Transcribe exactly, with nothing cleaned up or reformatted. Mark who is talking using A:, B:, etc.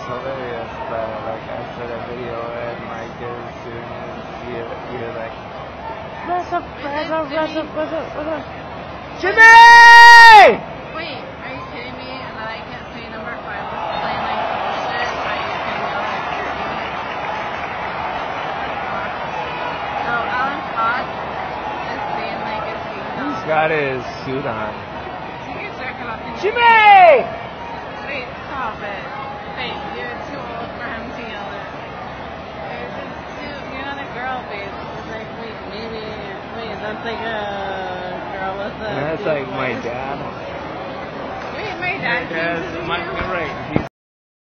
A: hilarious that like I said a video and like as soon as you you're like what's up, what's up, what's up, what's up, what's up? Jimmy!
B: Wait, are you kidding me? And then I can't say number five was playing like bullshit. Are you kidding me? So Alan Scott is being like a seat.
A: He's got his suit on.
B: Jimmy! Wait, stop it. Wait, you're too old for him to yell it. You're just too, you're not a girl, babe. It's like, wait, maybe, wait, that's like a girl with a...
A: And that's like my dad.
B: Wait, my dad
A: My dad's, my, you're right. He's